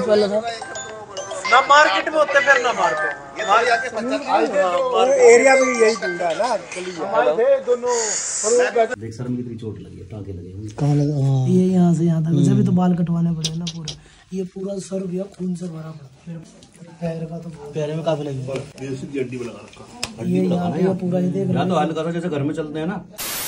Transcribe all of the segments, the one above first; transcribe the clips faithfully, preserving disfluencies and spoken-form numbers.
पहले था ना मार्केट में होते फिर ना मारते एरिया में यही पूरा है ना दोनों। देख सर में कितनी चोट लगी है, टांके लगे हैं। कहाँ लगा? ये यहाँ से यहाँ तक जब भी तो बाल कटवाने पड़े ना पूरा। ये पूरा सर गया खून से भरा पड़ा। पैर का तो पैर में काफी लगी हड्डी में लगा रखा। ये यहाँ ये पूरा ये देख तो हाल करो जैसे घर में चलते हैं ना।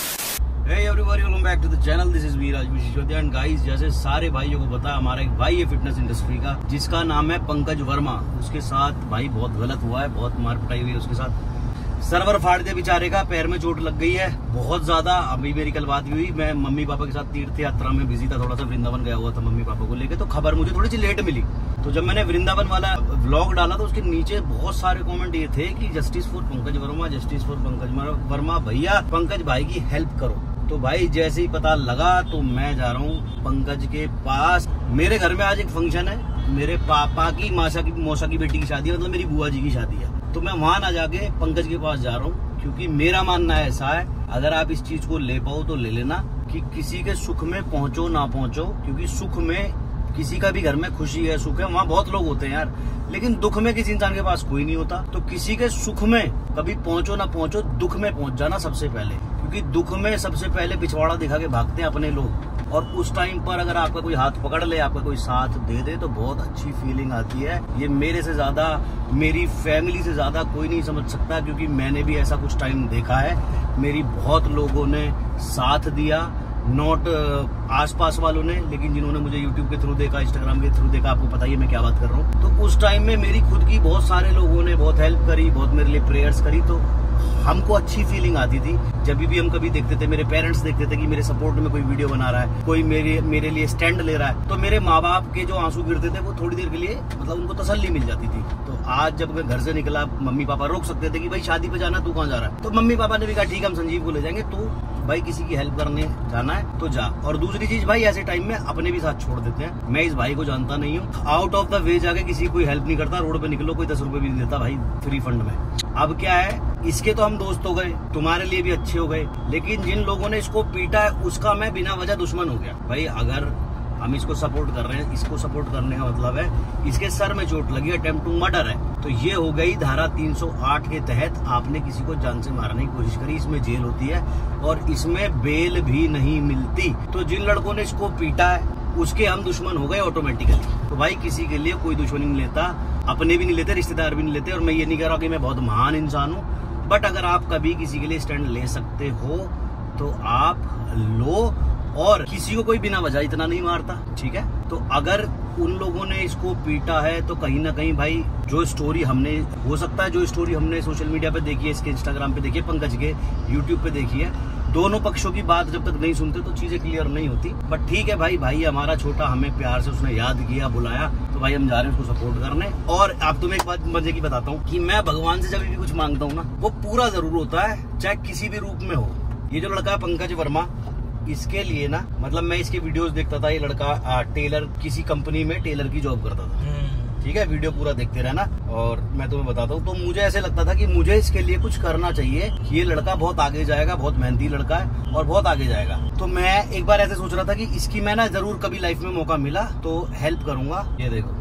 Hey everybody, welcome back to the channel. This is Viraj विशेषोदिया and guys, जैसे सारे भाइयों को पता है, हमारा एक भाई है फिटनेस इंडस्ट्री का जिसका नाम है पंकज वर्मा। उसके साथ भाई बहुत गलत हुआ है, बहुत मार पिटाई हुई है उसके साथ। सर्वर फाड़ दिया बेचारे का, पैर में चोट लग गई है बहुत ज्यादा। अभी मेरी कल बात हुई, मैं मम्मी पापा के साथ तीर्थ यात्रा में बिजी था, थोड़ा सा वृंदावन गया हुआ था मम्मी पापा को लेके, तो खबर मुझे थोड़ी सी लेट मिली। तो जब मैंने वृंदावन वाला व्लॉग डाला तो उसके नीचे बहुत सारे कमेंट ये थे कि justice for Pankaj Verma, justice for Pankaj Verma, भैया पंकज भाई की हेल्प करो। तो भाई जैसे ही पता लगा तो मैं जा रहा हूँ पंकज के पास। मेरे घर में आज एक फंक्शन है, मेरे पापा की मासा की मौसा की बेटी की शादी है, मतलब मेरी बुआ जी की शादी है। तो मैं वहां ना जाके पंकज के पास जा रहा हूँ, क्योंकि मेरा मानना ऐसा है, अगर आप इस चीज को ले पाओ तो ले लेना कि किसी के सुख में पहुंचो ना पहुंचो, क्योंकि सुख में किसी का भी घर में खुशी है, सुख है, वहाँ बहुत लोग होते हैं यार, लेकिन दुख में किसी इंसान के पास कोई नहीं होता। तो किसी के सुख में कभी पहुंचो ना पहुंचो, दुख में पहुंच जाना सबसे पहले, क्योंकि दुख में सबसे पहले पिछवाड़ा दिखा के भागते हैं अपने लोग। और उस टाइम पर अगर आपका कोई हाथ पकड़ ले, आपका कोई साथ दे दे, तो बहुत अच्छी फीलिंग आती है। ये मेरे से ज्यादा, मेरी फैमिली से ज्यादा कोई नहीं समझ सकता, क्योंकि मैंने भी ऐसा कुछ टाइम देखा है। मेरी बहुत लोगों ने साथ दिया, नॉट आसपास वालों ने, लेकिन जिन्होंने मुझे यूट्यूब के थ्रू देखा, इंस्टाग्राम के थ्रू देखा, आपको पता ही है मैं क्या बात कर रहा हूँ। तो उस टाइम में मेरी खुद की बहुत सारे लोगों ने बहुत हेल्प करी, बहुत मेरे लिए प्रेयर्स करी, तो हमको अच्छी फीलिंग आती थी। जब भी हम कभी देखते थे, मेरे पेरेंट्स देखते थे कि मेरे सपोर्ट में कोई वीडियो बना रहा है, कोई मेरे मेरे लिए स्टैंड ले रहा है, तो मेरे माँ बाप के जो आंसू गिरते थे वो थोड़ी देर के लिए मतलब उनको तसल्ली मिल जाती थी। तो आज जब मैं घर से निकला, मम्मी पापा रोक सकते थे कि भाई शादी पे जाना, तू कहाँ जा रहा है, तो मम्मी पापा ने भी कहा ठीक है हम संजीव को ले जाएंगे, तू भाई किसी की हेल्प करने जाना है तो जा। और दूसरी चीज भाई, ऐसे टाइम में अपने भी साथ छोड़ देते हैं। मैं इस भाई को जानता नहीं हूँ, आउट ऑफ द वे जाके किसी कोई हेल्प नहीं करता। रोड पे निकलो, कोई दस रुपए भी नहीं देता भाई फ्री फंड में। अब क्या है, इसके तो हम दोस्त हो गए, तुम्हारे लिए भी अच्छे हो गए, लेकिन जिन लोगों ने इसको पीटा है उसका मैं बिना वजह दुश्मन हो गया। भाई अगर हम इसको सपोर्ट कर रहे हैं, इसको सपोर्ट करने का मतलब है इसके सर में चोट लगी, अटेम्प्ट टू मर्डर है, तो ये हो गई धारा तीन सौ आठ के तहत आपने किसी को जान से मारने की कोशिश करी। इसमें जेल होती है और इसमें बेल भी नहीं मिलती। तो जिन लड़कों ने इसको पीटा है उसके हम दुश्मन हो गए ऑटोमेटिकली। तो भाई किसी के लिए कोई दुश्मनी नहीं लेता, अपने भी नहीं लेते, रिश्तेदार भी नहीं लेते। और मैं ये नहीं कह रहा कि मैं बहुत महान इंसान हूँ, बट अगर आप कभी किसी के लिए स्टैंड ले सकते हो तो आप लो। और किसी को कोई बिना वजह इतना नहीं मारता, ठीक है। तो अगर उन लोगों ने इसको पीटा है तो कहीं ना कहीं भाई जो स्टोरी हमने, हो सकता है जो स्टोरी हमने सोशल मीडिया पे देखी है, इसके इंस्टाग्राम पे देखी है, पंकज के यूट्यूब पे देखी है, दोनों पक्षों की बात जब तक नहीं सुनते तो चीजें क्लियर नहीं होती। बट ठीक है भाई, भाई हमारा छोटा, हमें प्यार से उसने याद किया, बुलाया, तो भाई हम जा रहे हैं उसको सपोर्ट करने। और अब तुम्हें एक बात मजे की बताता हूँ कि मैं भगवान से जब भी कुछ मांगता हूँ ना, वो पूरा जरूर होता है, चाहे किसी भी रूप में हो। ये जो लड़का है पंकज वर्मा, इसके लिए ना, मतलब मैं इसके वीडियोस देखता था। ये लड़का आ, टेलर, किसी कंपनी में टेलर की जॉब करता था, ठीक है। वीडियो पूरा देखते रहना। और मैं तुम्हें बताता हूँ, तो मुझे ऐसे लगता था कि मुझे इसके लिए कुछ करना चाहिए, ये लड़का बहुत आगे जाएगा, बहुत मेहनती लड़का है और बहुत आगे जाएगा। तो मैं एक बार ऐसे सोच रहा था कि इसकी मैं ना जरूर कभी लाइफ में मौका मिला तो हेल्प करूंगा। ये देखो,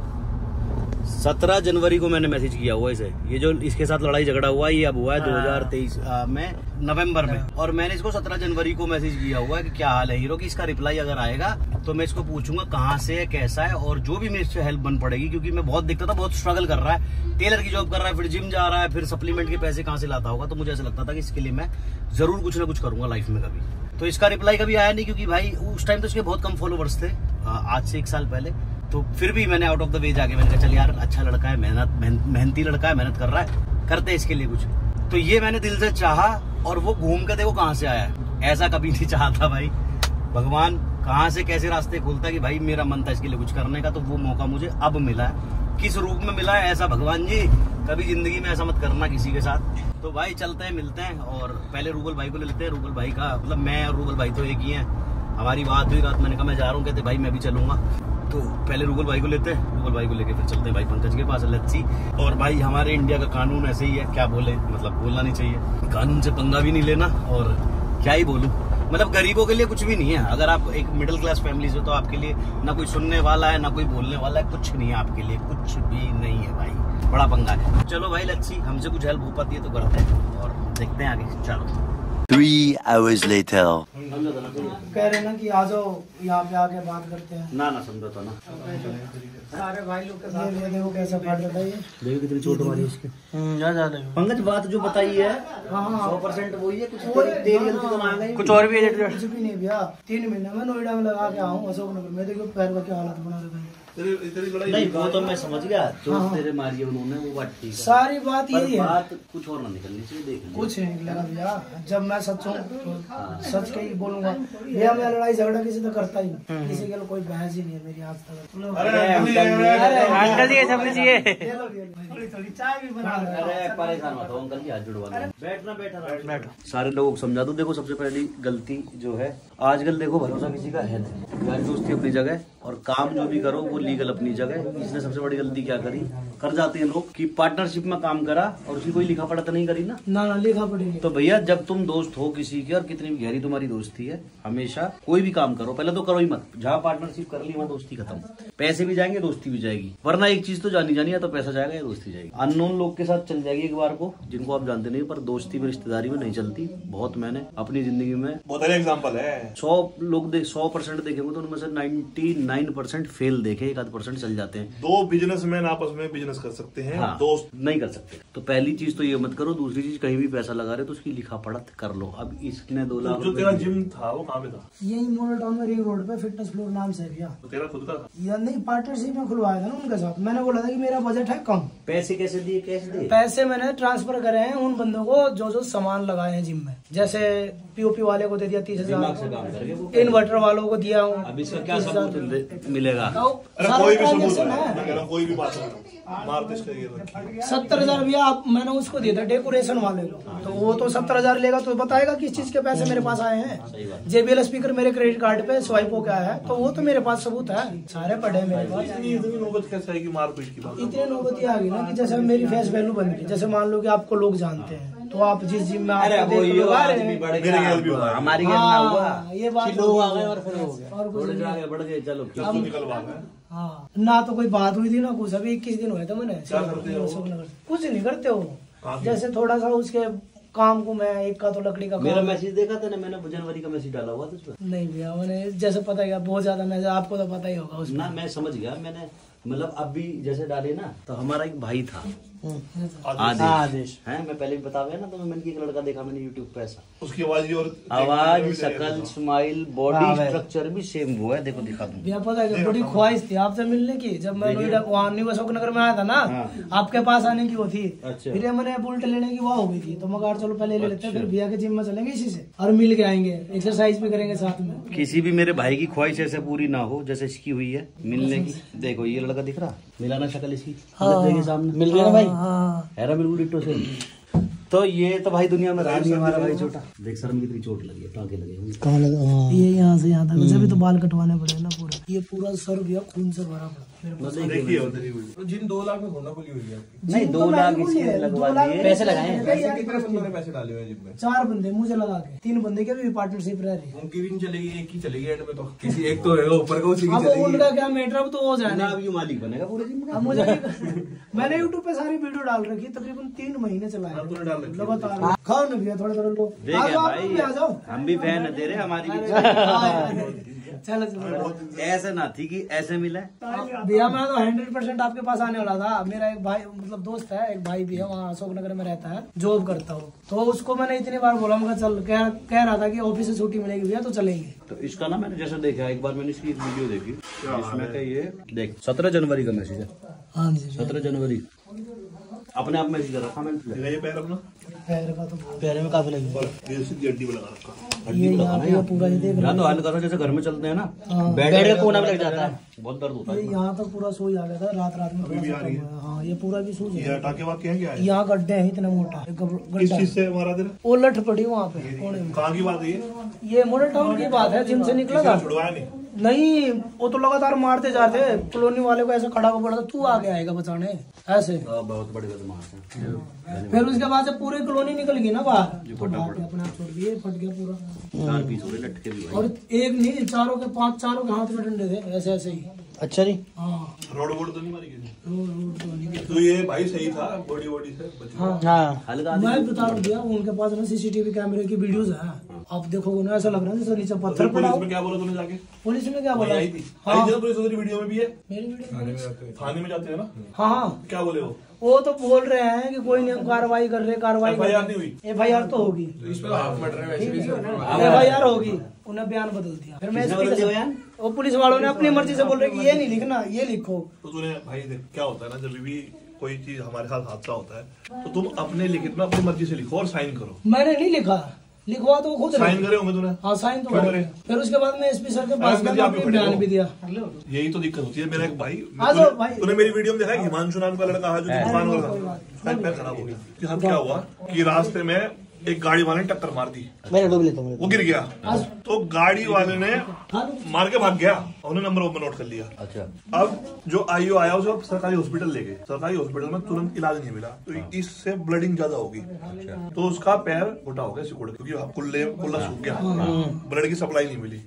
सत्रह जनवरी को मैंने मैसेज किया हुआ इसे, ये जो इसके साथ लड़ाई झगड़ा हुआ है ये अब हुआ है दो हजार तेईस में नवंबर में, और मैंने इसको सत्रह जनवरी को मैसेज किया हुआ है कि क्या हाल है हीरो की। इसका रिप्लाई अगर आएगा तो मैं इसको पूछूंगा कहाँ से है, कैसा है, और जो भी मेरे से हेल्प बन पड़ेगी, क्योंकि मैं बहुत देखता था बहुत स्ट्रगल कर रहा है, टेलर की जॉब कर रहा है, फिर जिम जा रहा है, फिर सप्लीमेंट के पैसे कहाँ से लाता होगा। तो मुझे ऐसा लगता था कि इसके लिए मैं जरूर कुछ ना कुछ करूंगा लाइफ में कभी। तो इसका रिप्लाई कभी आया नहीं, क्योंकि भाई उस टाइम तो इसके बहुत कम फॉलोवर्स थे, आज से एक साल पहले। तो फिर भी मैंने आउट ऑफ द वे जाके मैंने कहा चल यार अच्छा लड़का है, मेहनत मेहनती लड़का है, मेहनत कर रहा है, करते इसके लिए कुछ। तो ये मैंने दिल से चाहा, और वो घूम के देखो कहाँ से आया है। ऐसा कभी नहीं चाहता भाई, भगवान कहाँ से कैसे रास्ते खोलता है कि भाई मेरा मन था इसके लिए कुछ करने का, तो वो मौका मुझे अब मिला है। किस रूप में मिला है ऐसा भगवान जी, कभी जिंदगी में ऐसा मत करना किसी के साथ। तो भाई चलते हैं, मिलते हैं, और पहले रूबल भाई को ले लेते हैं। रूबल भाई का मतलब मैं और रूबल भाई तो एक ही हैं, हमारी बात हुई रात, मैंने कहा मैं जा रहा हूँ, कहते भाई मैं भी चलूंगा। तो पहले रूबल भाई को लेते हैं, रूबल भाई को लेके फिर चलते हैं भाई पंकज के पास, लच्छी। और भाई हमारे इंडिया का कानून ऐसे ही है, क्या बोले, मतलब बोलना नहीं चाहिए, कानून से पंगा भी नहीं लेना, और क्या ही बोलूं, मतलब गरीबों के लिए कुछ भी नहीं है। अगर आप एक मिडिल क्लास फैमिली से, तो आपके लिए ना कोई सुनने वाला है, ना कोई बोलने वाला है, कुछ नहीं है आपके लिए, कुछ भी नहीं है भाई, बड़ा पंगा है। चलो भाई लच्छी, हमसे कुछ हेल्प हो पाती है तो करते हैं और देखते हैं आगे। चलो। Three hours later. कह रहे ना कि आ जाओ यहाँ पे आके बात करते हैं। ना ना समझो तो ना, सारे भाई लोग के साथ ये देखो कैसा फट जाता है। देखो कितनी चोट मारी इसके। पंकज बात जो बताई है सौ परसेंट वही है, कुछ तेरी गलती तो ना आ गई, कुछ और भी है? कुछ भी नहीं भैया, तीन महीने में नोएडा में लगा के आऊँ अशोक नगर में, देखो पैर का क्या हालत बना रखा है। नहीं वो तो मैं समझ गया, जो हाँ, तेरे मारी है उन्होंने, वो बात ठीक है। सारी बात यही है, बात कुछ और ना निकलनी चाहिए। देख कुछ नहीं निकलेगा भैया, जब मैं सच हूँ तो सच के ही बोलूंगा भैया। मैं लड़ाई झगड़ा किसी से करता ही नहीं, किसी के कोई बहस ही नहीं है मेरी आज तक। चाय भी बना, अरे परेशान मत हो अंकल जी, हाथ जुड़वा लो। बैठना बैठना सारे लोगों को समझा दो। देखो सबसे पहली गलती जो है आजकल, देखो भरोसा किसी का है नहीं, यार दोस्ती अपनी जगह और काम जो भी करो वो लीगल अपनी जगह। इसने सबसे बड़ी गलती क्या करी, कर जाते हैं लोग कि पार्टनरशिप में काम करा और उसकी कोई लिखा पढ़ा तो नहीं करी ना। ना ना लिखा पढ़ी। तो भैया जब तुम दोस्त हो किसी की, और कितनी भी गहरी तुम्हारी दोस्ती है, हमेशा कोई भी काम करो पहले तो करो ही मत। जहाँ पार्टनरशिप कर ली वहाँ दोस्ती खत्म। पैसे भी जाएंगे, दोस्ती भी जाएगी, वरना एक चीज तो जानी जानी है, तो पैसा जाएगा या दोस्ती जाएगी। अननोन लोग के साथ चल जाएगी एक बार को, जिनको आप जानते नहीं, पर दोस्ती में रिश्तेदारी में नहीं चलती। बहुत मैंने अपनी जिंदगी में बहुत अच्छा एग्जांपल है। सौ लोग देख सौ परसेंट देखेंगे तो उनमें से नाइन्टी नाइन परसेंट फेल देखे, एक आध परसेंट चल जाते हैं। दो बिजनेसमैन आपस में बिजनेस कर सकते हैं, हाँ, दोस्त नहीं कर सकते। तो पहली चीज तो ये मत करो। दूसरी चीज, कहीं भी पैसा लगा रहे तो उसकी लिखा पढ़ा कर लो। अब इसने दो लाख जो तेरा जिम था वो कहाँ पे था? यही मॉडल टाउन में रिंग रोड पे फिटनेस फ्लोर नाम से भैया। तो तेरा खुद का था? या नहीं, पार्टनरशिप में खुलवाया था ना उनके साथ। मैंने बोला था कि मेरा बजट है कम। पैसे कैसे दिए? कैश दिए? पैसे मैंने ट्रांसफर करे हैं उन बंदों को जो जो सामान लगाए हैं जिम में। जैसे पीओपी वाले को दे दिया तीस हजार, इन्वर्टर वालों को दिया हूँ। अब इसका क्या सबूत मिलेगा? कोई भी सबूत है, कोई भी बात नहीं। सत्तर हजार भैया आप, मैंने उसको दिया था डेकोरेशन वाले को, तो वो तो सत्तर हजार लेगा तो बताएगा किस चीज के पैसे मेरे पास आए हैं। जेबीएल स्पीकर मेरे क्रेडिट कार्ड पे स्वाइप हो गया है, तो वो तो मेरे पास सबूत है, सारे पढ़े मेरे पास। इतनी नौबत कैसे आएगी मारपीट की बात? इतनी नौबत आ गई ना कि जैसे मेरी फेस वैल्यू बन गई। जैसे मान लो कि आपको लोग जानते हैं, तो आप जिस जिम में हमारी ये बात लोग आ गए और फिर हो गया और कुछ आगे बढ़ गए। चलो हाँ, ना तो कोई बात हुई थी ना कुछ। अभी इक्कीस दिन हुए थे मैंने, कुछ नहीं करते हो। जैसे थोड़ा सा उसके काम को, मैं एक का तो लकड़ी का मेरा मैसेज देखा था ना मैंने, जनवरी का मैसेज डाला हुआ था उसमें। नहीं भैया मैंने जैसे पता है बहुत ज्यादा मैसेज, आपको तो पता ही होगा उसमें ना। मैं समझ गया, मैंने मतलब अब भी जैसे डाले ना, तो हमारा एक भाई था आदेश, आदेश है, मैं पहले भी बता गया ना। तो मैंने एक लड़का देखा मैंने यूट्यूब पे, ऐसा उसकी आवाज और आवाज, शकल, स्माइल, बॉडी स्ट्रक्चर भी सेम वो है। देखो दिखा दूं। भैया पता है बड़ी ख्वाहिश थी आपसे मिलने की। जब मैं नोएडा वहाँ न्यू अशोक नगर में आया था ना, आपके पास आने की वो थी। फिर मैंने बुलेट लेने की वो हो गई थी, तो मैं कहा चलो पहले ले लेते हैं, फिर भैया के जिम में चलेंगे इसी से और मिल के आएंगे, एक्सरसाइज भी करेंगे साथ में। किसी भी मेरे भाई की ख्वाहिश ऐसे पूरी ना हो जैसे इसकी हुई है मिलने की। देखो ये लड़का दिख रहा, मिलाना शक्ल इसकी सामने मिल गया ना भाई, बिल्कुल डिट्टो सेम। तो ये तो भाई दुनिया में रहा नहीं हमारा भाई छोटा। देख सर में कितनी चोट लगी है, टांके लगे कहाँ लगा? ये यहाँ से यहाँ तक, जब भी तो बाल कटवाने पड़े ना पूरा। ये पूरा सर भैया खून से भरा पड़ा। जिन दो लाख में थोड़ा खुली हुई है नहीं, दो लाख इसके लगवा दिए, पैसे लगाए हैं। कितने बंदों ने पैसे डाले हुए जिम में? चार बंदे मुझे लगा के, तीन बंदे के भी पार्टनरशिप रह रही है। उनकी भी चलेगी, एक ही चलेगी एंड में तो किसी एक तो है ऊपर का, उसी की अब चलेगी। उनका क्या मैटर, अब तो हो जाए अब ये मालिक बनेगा पूरे जिम का। अब मुझे मैंने यूट्यूब पे सारी वीडियो डाल रखी, तकरीबन तीन महीने चलाए लगातार। खाओ ना भैया थोड़ा थोड़ा लो, आ जाओ, हम भी फैन है तेरे, हमारी भी। चलो चलो, ऐसे ना थी कि ऐसे मिला भैया। मैं तो हंड्रेड परसेंट आपके पास आने वाला था। मेरा एक भाई मतलब दोस्त है, एक भाई भी है, वहाँ अशोक नगर में रहता है, जॉब करता हूँ। तो उसको मैंने इतनी बार बोला, मैं चल कह, कह रहा था कि ऑफिस से छुट्टी मिलेगी भैया तो चलेंगे। तो इसका ना मैंने जैसे देखा, एक बार मैंने इसकी एक वीडियो देखी जिसमें का ये देख सत्रह जनवरी का मैसेज है। हाँ जी, सत्रह जनवरी अपने आप मैसेज कर रखा मैंने। पैर अपना पैर का तो पैर में काफी लगी, हड्डी में लगा रखा। ये यहाँ पे पूरा देख रहा तो हल करो, जैसे घर में चलते हैं ना, बेड के कोना में लग जाता है, बहुत दर्द होता है। यहाँ तक पूरा सोई आ गया था रात रात में। हाँ ये पूरा भी सूझ है। टाके वाके हैं क्या? यहाँ गड्ढे हैं इतना मोटा। किस चीज से मारा तेरा? वो लठ पड़ी वहाँ पे कोने में। कहाँ की बात है ये? ये मॉडल टाउन की बात है, जिम से निकला था। छुड़वाया नहीं? नहीं, वो तो लगातार मारते जाते, कॉलोनी वाले को ऐसे खड़ा को पड़ा था, तू आगे आएगा बचाने ऐसे। बहुत बड़े बदमाश हैं। फिर उसके बाद से पूरी कॉलोनी निकल गई ना बाहर, तो अपने आप छोड़ दिए, फट गया पूरा। चार पीस हो रहे लटके भी भाई। और एक नहीं, चारों के पांच, चारों के हाथ में डंडे थे ऐसे ऐसे ही। अच्छा जी। हाँ, रोड वोड तो नहीं मारी किसी? रोड रोड तो नहीं। तो ये भाई सही था, बॉडी बॉडी से बचा। हाँ हाँ हल्का मैं बता दिया, उनके पास ना सीसीटीवी कैमरे की वीडियोस है। आप देखोगे ना, ऐसा लग रहा है जैसे नीचे पत्थर फिर पड़ा पुलिस हो। में क्या बोला तूने जाके? पुलिस ने क्या वहीं बोला? आई थी? हाँ। आई थी ना पुलिस, उधर वीडियो में भी है। मेरी वीडियो में- थाने में जाते हैं ना? हाँ हाँ, क्या बोले वो? वो तो बोल रहे हैं कि कोई नहीं, हम कार्रवाई कर रहे, कार्रवाई एफ आई आर नहीं हुई? एफ आई आर तो होगी, इस पे हाफ मर्डर है वैसे भी। एफ आई आर होगी। उन्हें बयान बदल दिया। फिर मैं किसने एस पी बदल दिया के- बयान? वो पुलिस वालों ने अपनी मर्जी से बोल रहे कि ये नहीं लिखना, ये लिखो। तो तूने भाई देख क्या होता है ना, जब भी कोई चीज हमारे साथ हादसा होता है तो तुम अपने लिखित में अपनी मर्जी से लिखो और साइन करो। मैंने नहीं लिखा, लिखवा तो वो खुद साइन लिखे। करे होंगे तूने? हाँ साइन तो क्यों करे। करे? फिर उसके बाद में एस पी सर के पास अगर गया, आप अपनी खड़े बयान हो। भी दिया। यही तो दिक्कत होती है। मेरा एक भाई, आ जाओ तूने- भाई। तूने मेरी वीडियो में देखा है, हिमांशु नाम का लड़का है जो दुकान वाला कोई था, बात उसका एक पैर खराब हो गया। कि हम क्या हुआ कि रास्ते में एक गाड़ी वाले ने टक्कर मार दी, मैंने डूब लेता हूँ। वो गिर गया, तो गाड़ी वाले ने मार के भाग गया, उन्होंने नंबर ओपन नोट कर लिया। अच्छा। अब जो आईओ आया उसे सरकारी हॉस्पिटल ले गए, सरकारी हॉस्पिटल में तुरंत इलाज नहीं मिला, तो इससे ब्लडिंग ज्यादा होगी, तो उसका पैर मोटा हो गया सिकुड़, क्योंकि कुल्ले कुल्ला सूख गया, ब्लड की सप्लाई नहीं मिली।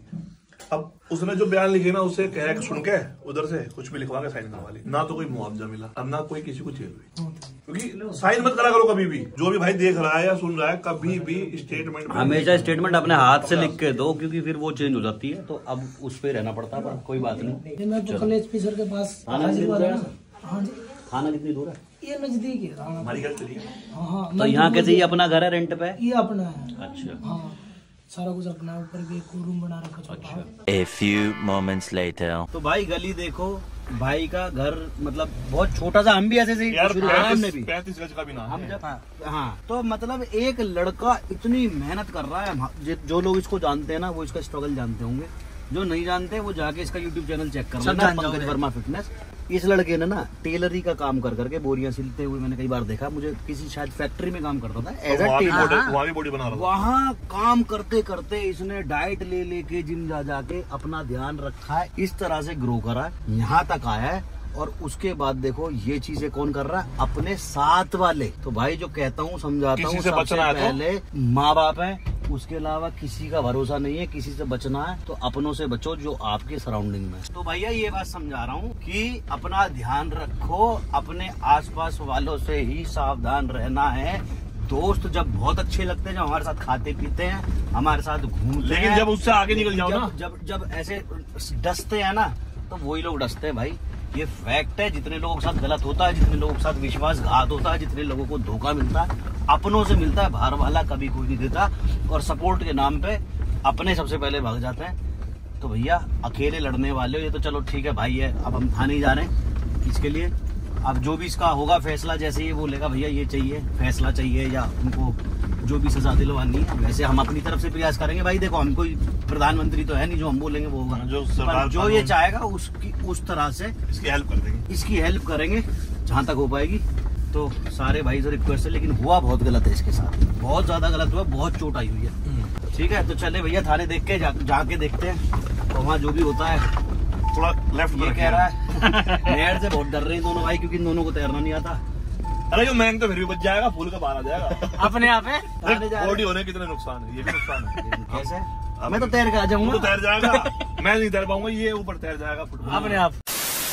अब उसने जो बयान लिखे ना, उसे कह के सुन के उधर से कुछ भी लिखवा के साइन करवा ली, ना तो कोई मुआवजा मिला और ना कोई किसी को जेल हुई। क्योंकि साइन मत करा करो कभी भी, जो भी भाई देख रहा है या सुन रहा है, कभी भी स्टेटमेंट हमेशा स्टेटमेंट अपने हाथ से लिख के दो, क्योंकि फिर वो चेंज हो जाती है, तो अब उस पे रहना पड़ता है, पर कोई बात नहीं। ये मैं तो कल एस पी सर के पास थाना हाजिर हुआ कितनी था दूर ना। हाँ जी, थाना कितनी दूर है? ये नजदीक है। हाँ हमारी घर चली। हाँ हाँ, तो यहाँ कैसे ये अपना घर है रेंट पे? ये अपना है। अच्छा हाँ, सारा कुछ अपना है, ऊपर भी एक रूम बना रखा छोटा। A few moments later. तो भाई गली देखो, भाई का घर मतलब बहुत छोटा सा, हम भी ऐसे से ही यार शुरू करा हमने भी। पैंतीस गज का भी ना हम है। जब हाँ, तो मतलब एक लड़का इतनी मेहनत कर रहा है, हम- जो लोग इसको जानते हैं ना, वो इसका स्ट्रगल जानते होंगे, जो नहीं जानते वो जाके इसका यूट्यूब चैनल चेक कर लेना, पंकज वर्मा फिटनेस। इस लड़के ने ना टेलरी का काम कर करके बोरियां सिलते हुए मैंने कई बार देखा, मुझे किसी शायद फैक्ट्री में काम करता था एज अ वहाँ भी टेलर। बॉडी- वहाँ भी बॉडी बना रहा था। वहाँ काम करते करते इसने डाइट ले लेके जिम जा जाके अपना ध्यान रखा है, इस तरह से ग्रो करा है, यहाँ तक आया है। और उसके बाद देखो ये चीजें कौन कर रहा है? अपने साथ वाले। तो भाई जो कहता हूँ समझाता किसी हूँ, से सबसे बचना है तो? पहले माँ बाप है, उसके अलावा किसी का भरोसा नहीं है, किसी से बचना है तो अपनों से बचो जो आपके सराउंडिंग में है। तो भैया ये बात समझा रहा हूँ कि अपना ध्यान रखो, अपने आसपास वालों से ही सावधान रहना है। दोस्त जब बहुत अच्छे लगते हैं, जब हमारे साथ खाते पीते हैं, हमारे साथ घूमते लेकिन हैं, जब उससे आगे निकल जाओ ना, जब जब जब ऐसे डसते हैं ना, तो वही लोग डसते हैं भाई। ये फैक्ट है, जितने लोगों के साथ गलत होता है, जितने लोगों के साथ विश्वासघात होता है, जितने लोगों को धोखा मिलता है, अपनों से मिलता है, बाहर वाला कभी कोई नहीं देता। और सपोर्ट के नाम पे अपने सबसे पहले भाग जाते हैं। तो भैया अकेले लड़ने वाले हो, ये तो चलो ठीक है भाई है, अब हम थाने जा रहे हैं इसके लिए। अब जो भी इसका होगा फैसला, जैसे ये बोलेगा भैया ये चाहिए, फैसला चाहिए या उनको जो भी सजा दिलवानी है, वैसे हम अपनी तरफ से प्रयास करेंगे। भाई देखो, हम कोई प्रधानमंत्री तो है नहीं, जो हम बोलेंगे वो होगा। जो पर सरकार जो ये चाहेगा उसकी उस तरह से इसकी हेल्प कर देंगे। इसकी हेल्प करेंगे जहाँ तक हो पाएगी। तो सारे भाई से रिक्वेस्ट है, लेकिन हुआ बहुत गलत है इसके साथ, बहुत ज्यादा गलत हुआ, बहुत चोट आई हुई है। ठीक है, तो चले भैया थाने देख के जा, जाके देखते हैं, तो वहाँ जो भी होता है। थोड़ा लेफ्ट ये कह रहा है नहर से बहुत डर रहे हैं दोनों भाई, क्योंकि इन दोनों को तैरना नहीं आता। अरे जो मैंग तो फिर भी बच जाएगा, फूल का बाहर आ जाएगा अपने आप है थाने जा रहे बॉडी होने कितने नुकसान है, ये भी नुकसान है। हैं। कैसे? मैं तो तैर के आ वो जाऊंगा तो तैर जाएगा, मैं नहीं तैर पाऊंगा, ये ऊपर तैर जाएगा फुटबॉल। अपने आप।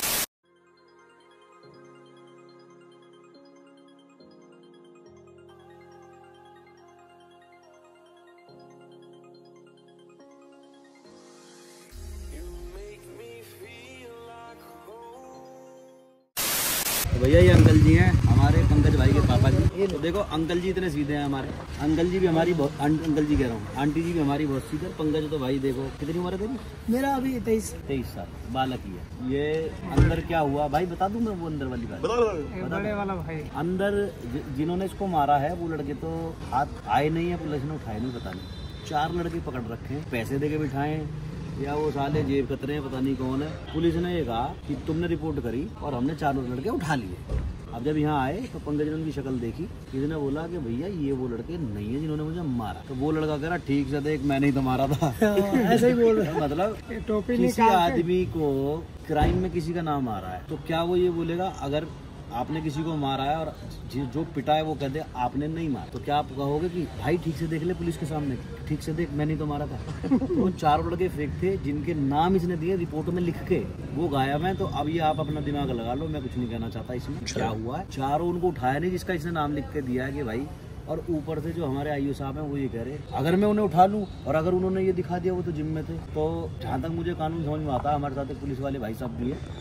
तो भैया ये अंकल जी हैं हमारे पंकज भाई के पापा जी। तो देखो अंकल जी इतने सीधे हैं हमारे, अंकल जी भी हमारी बहुत, अंकल जी कह रहा हूँ, आंटी जी भी हमारी बहुत सीधे। पंकज तो भाई देखो कितनी उम्र है तेरी? मेरा अभी तेईस तेईस साल, बालक ही है। ये अंदर क्या हुआ भाई बता दूं मैं, वो अंदर वाली बात बता दो। बड़े वाला भाई अंदर जि, जिन्होंने इसको मारा है वो लड़के तो हाथ आए नहीं है, पुलिस ने उठाए नहीं, पता नहीं। चार लड़के पकड़ रखे हैं, पैसे दे के बिठाए या वो साले जेब कतरे हैं, पता नहीं कौन है। पुलिस ने ये कहा कि तुमने रिपोर्ट करी और हमने चारों लड़के उठा लिए। अब जब यहाँ आए तो पंकज ने उनकी शक्ल देखी, किसी ने बोला कि भैया ये वो लड़के नहीं है जिन्होंने मुझे मारा। तो वो लड़का कह रहा ठीक से देख मैंने ही तो मारा था। ऐसे ही बोल रहे मतलब किसी आदमी को क्राइम में किसी का नाम आ रहा है तो क्या वो ये बोलेगा अगर आपने किसी को मारा है और जो पिटा है वो कहते आपने नहीं मारा, तो क्या आप कहोगे कि भाई ठीक से देख ले पुलिस के सामने, ठीक से देख मैंने तो मारा था। तो वो चारों लड़के फेक थे जिनके नाम इसने दिए रिपोर्ट में लिख के, वो गायब है। तो अब ये आप अपना दिमाग लगा लो, मैं कुछ नहीं कहना चाहता इसमें क्या हुआ है। चारों उनको उठाया नहीं जिसका इसने नाम लिख के दिया है कि भाई, और ऊपर से जो हमारे आईओ साहब हैं वो ये कह रहे अगर मैं उन्हें उठा लूं और अगर उन्होंने ये दिखा दिया वो तो जिम में थे। तो जहाँ तक मुझे कानून समझ में आता है, हमारे साथ एक पुलिस वाले भाई साहब भी है,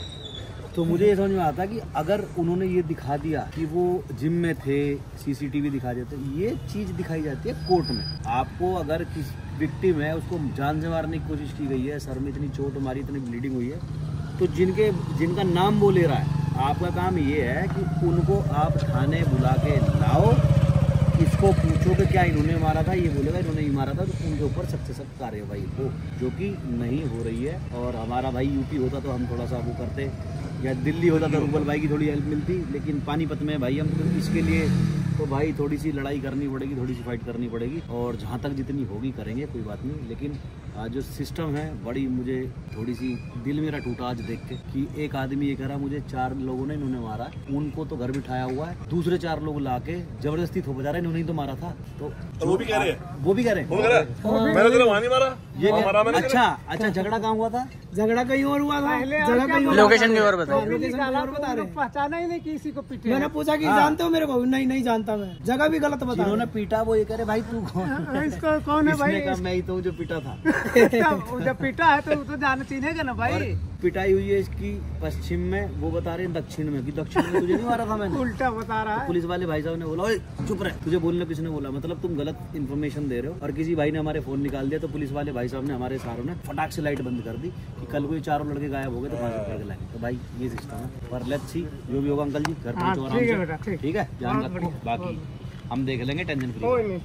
तो मुझे ये समझ में आता है कि अगर उन्होंने ये दिखा दिया कि वो जिम में थे, सीसीटीवी दिखा देते, ये चीज़ दिखाई जाती है कोर्ट में। आपको अगर किस विक्टिम है उसको जान से मारने की कोशिश की गई है, सर में इतनी चोट मारी, इतनी ब्लीडिंग हुई है, तो जिनके जिनका नाम वो ले रहा है, आपका काम ये है कि उनको आप थाने बुला के लाओ, इसको पूछो कि क्या इन्होंने मारा था, ये बोलेगा इन्होंने ही मारा था, तो उनके ऊपर सख्त से सख्त कार्रवाई हो, जो कि नहीं हो रही है। और हमारा भाई यूपी होता तो हम थोड़ा सा वो करते, या दिल्ली होता तो रूबल भाई की थोड़ी हेल्प मिलती, लेकिन पानीपत में भाई हम तो इसके लिए तो भाई थोड़ी सी लड़ाई करनी पड़ेगी, थोड़ी सी फाइट करनी पड़ेगी, और जहाँ तक जितनी होगी करेंगे, कोई बात नहीं। लेकिन जो सिस्टम है बड़ी, मुझे थोड़ी सी दिल मेरा टूटा आज देख के कि एक आदमी ये कह रहा मुझे चार लोगों ने इन्होंने मारा, उनको तो घर बिठाया हुआ है, दूसरे चार लोग ला के जबरदस्ती थोप जा रहे हैं इन्होंने ही तो मारा था। तो वो भी कह रहे हैं वो भी कह रहे हैं मैंने तो वहाँ नहीं मारा, ये अच्छा अच्छा झगड़ा कहाँ हुआ था? झगड़ा कहीं और हुआ था, झगड़ा कहीं और, लोकेशन की और बता रहे, पहचाना ही नहीं किसी को पीटे। मैंने पूछा कि जानते हो मेरे को, नहीं नहीं जानता मैं, जगह भी गलत बता। जिन्होंने पीटा वो ये कह रहे भाई तू कौन, इसको कौन है भाई? मैं ही तो जो पीटा था। जब पीटा है तो तो जान चिन्हेगा ना भाई। पिटाई हुई है इसकी पश्चिम में, वो बता रहे हैं दक्षिण में, कि दक्षिण में तुझे नहीं मारा था मैंने, उल्टा बता रहा है। पुलिस वाले भाई साहब ने बोला ओए चुप रहे, तुझे बोलने किसने बोला, मतलब तुम गलत इन्फॉर्मेशन दे रहे हो। और किसी भाई ने हमारे फोन निकाल दिया, तो पुलिस वाले भाई साहब ने, हमारे सारों ने फटाक से लाइट बंद कर दी कि कल कोई चारों लड़के गायब हो गए तो पाँच रुपए के लाएंगे। तो भाई ये सिस्टम है, पर लेट्स सी जो भी होगा। अंकल जी घर पहुंचो आराम से, ठीक है, ध्यान रखो, बाकी हम देख लेंगे, टेंशन फ्री।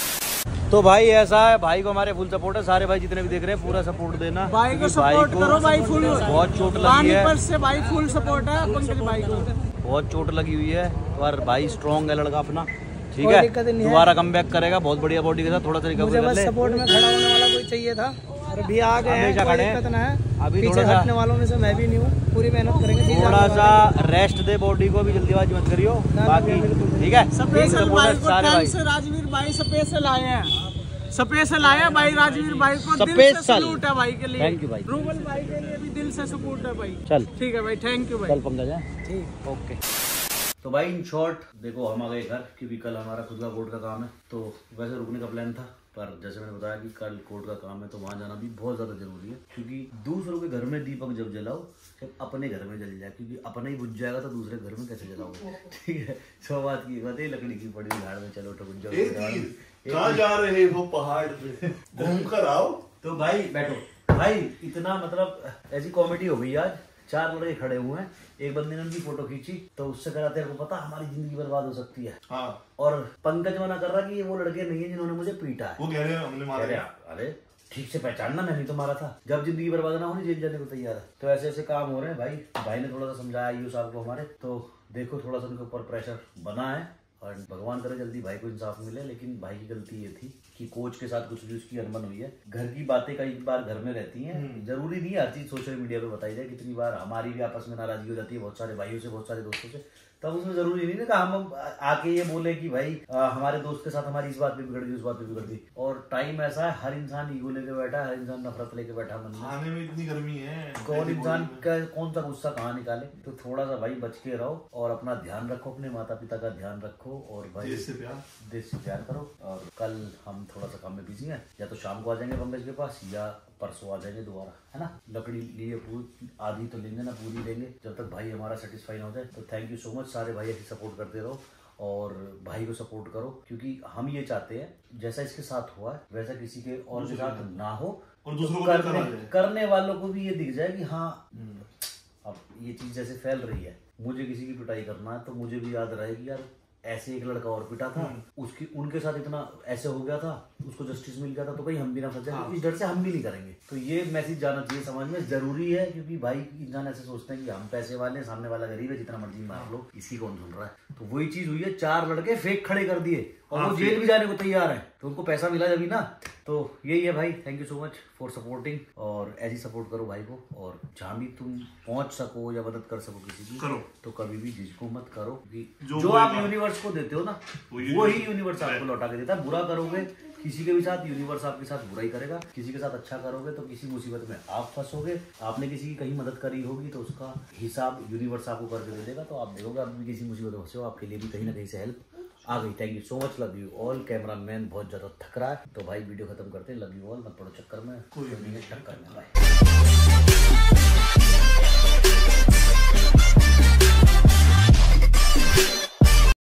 तो भाई ऐसा है, भाई को हमारे फुल सपोर्ट है, सारे भाई जितने भी देख रहे हैं पूरा सपोर्ट देना, भाई को सपोर्ट करो भाई, फुल बहुत चोट लगी है से भाई, फुल सपोर्ट है पंकज भाई को, बहुत चोट लगी हुई है, पर भाई स्ट्रॉन्ग है लड़का अपना, ठीक है, दोबारा कम बैक करेगा, बहुत बढ़िया बॉडी के साथ, थोड़ा सा रिकवर कर ले। सपोर्ट में खड़ा होने वाला कोई चाहिए था, और भी आ गए हैं, कोई दिक्कत ना है, अभी पीछे थोड़ा हटने वालों में से मैं भी नहीं हूँ, पूरी मेहनत करेंगे, थोड़ा सा रेस्ट दे बॉडी को, भी जल्दीबाजी मत करियो, बाकी ठीक है। स्पेशल भाई को थैंक्स से राजवीर भाई स्पेशल आए हैं, स्पेशल आया भाई राजवीर भाई को, दिल से सैल्यूट है भाई के लिए, थैंक यू भाई, रूबल भाई के लिए भी दिल से सपोर्ट है भाई। चल ठीक है भाई, थैंक यू भाई, चल पंकज है, ठीक ओके। तो भाई इन शॉर्ट देखो हम आ गए घर, क्योंकि कल हमारा खुद का कोर्ट का काम है, तो वैसे रुकने का प्लान था, पर जैसे मैंने बताया कि कल कोर्ट का काम है तो वहाँ जाना भी बहुत ज़्यादा जरूरी है, क्योंकि दूसरों के घर में दीपक जब जलाओ जब अपने घर में जल जाए, क्योंकि अपना ही बुझ जाएगा तो दूसरे घर में कैसे जलाओगे, ठीक है। सौ बात की बात है, लकड़ी की पड़ी झाड़ में, चलो तो बुझ जाओ। कहाँ जा रहे हो? पहाड़ पे घूम कर आओ। तो भाई बैठो भाई, इतना मतलब ऐसी कॉमेडी हो गई आज, चार लड़के खड़े हुए हैं, एक बंदे ने उनकी फोटो खींची, तो उससे कहा तेरे को पता हमारी जिंदगी बर्बाद हो सकती है, हाँ। और पंकज मना कर रहा कि ये वो लड़के नहीं है जिन्होंने मुझे पीटा है, वो कह रहे हैं हमने मारा है। अरे ठीक से पहचानना, मैंने तो मारा था, जब जिंदगी बर्बाद ना होनी जेल जाने को तैयार है। तो ऐसे ऐसे काम हो रहे हैं भाई, भाई ने थोड़ा सा समझाया यूँ साहब को हमारे, तो देखो थोड़ा सा उनके ऊपर प्रेशर बना है, और भगवान करे जल्दी भाई को इंसाफ मिले। लेकिन भाई की गलती ये थी कि कोच के साथ कुछ भी उसकी अनबन हुई है, घर की बातें कई बार घर में रहती हैं, जरूरी नहीं हर चीज सोशल मीडिया पे बताई जाए, कितनी बार हमारी भी आपस में नाराजगी हो जाती है बहुत सारे भाइयों से, बहुत सारे दोस्तों से, तब उसमें जरूरी नहीं ना हम आके ये बोले कि भाई आ, हमारे दोस्त के साथ हमारी इस बात पे बिगड़ गई, उस बात पे बिगड़ गई। और टाइम ऐसा है, हर इंसान ईगो लेके बैठा है, हर इंसान नफरत लेके बैठा मन में, खाने में इतनी गर्मी है, कौन इंसान का कौन सा गुस्सा कहाँ निकाले। तो थोड़ा सा भाई बच के रहो, और अपना ध्यान रखो, अपने माता पिता का ध्यान रखो, और भाई देश से प्यार देश से प्यार करो। और कल हम थोड़ा सा काम में बिजी हैं, या तो शाम को आ जाएंगे पंकज के पास, या परसों आ जाएंगे दोबारा, है ना। लकड़ी लिए पूरी आधी तो लेंगे ना, पूरी लेंगे जब तक भाई हमारा सेटिस्फाई ना हो जाए। तो थैंक यू सो मच, सारे भाई ऐसे सपोर्ट करते रहो, और भाई को सपोर्ट करो, क्योंकि हम ये चाहते हैं जैसा इसके साथ हुआ है वैसा किसी के और के साथ ना हो, और दूसरों को करने, करने वालों को भी ये दिख जाए कि हाँ अब ये चीज जैसे फैल रही है, मुझे किसी की पिटाई करना है तो मुझे भी याद रहे कि यार ऐसे एक लड़का और पिटा था, उसकी उनके साथ इतना ऐसे हो गया था, उसको जस्टिस मिल गया था, तो कहीं हम भी ना फंस जाए, इस डर से हम भी नहीं करेंगे। तो ये मैसेज जाना चाहिए समाज में, जरूरी है, क्योंकि भाई इंसान ऐसे सोचते हैं कि हम पैसे वाले, सामने वाला गरीब है, जितना मर्जी मार लो, इसकी कौन सुन रहा है। तो वही चीज हुई है, चार लड़के फेक खड़े कर दिए और वो जेल भी जाने को तैयार है, तो उनको पैसा मिला जब ना। तो यही है भाई, thank you so much for supporting, और ऐसी सपोर्ट करो भाई को, और जहाँ भी तुम पहुंच सको या मदद कर सको किसी की करो, तो कभी भी जिसको मत करो, क्योंकि जो, जो आप यूनिवर्स को देते हो ना वो ही यूनिवर्स आपको लौटा के देता है। बुरा करोगे किसी के भी साथ, यूनिवर्स आपके साथ बुराई करेगा, किसी के साथ अच्छा करोगे तो किसी मुसीबत में आप फंसोगे। आपने किसी की कहीं मदद करी होगी तो उसका हिसाब यूनिवर्स आपको करके दे देगा, तो आप देखोगे आप भी किसी मुसीबत में फंसे हो, आपके लिए भी कहीं ना कहीं से हेल्प आ गई। Thank you so much, love you all. Cameraman बहुत ज्यादा थक रहा है, तो भाई वीडियो खत्म करते हैं। लव यू ऑल, मत पड़ो चक्कर में, कोई नहीं है टक्कर में, बाय।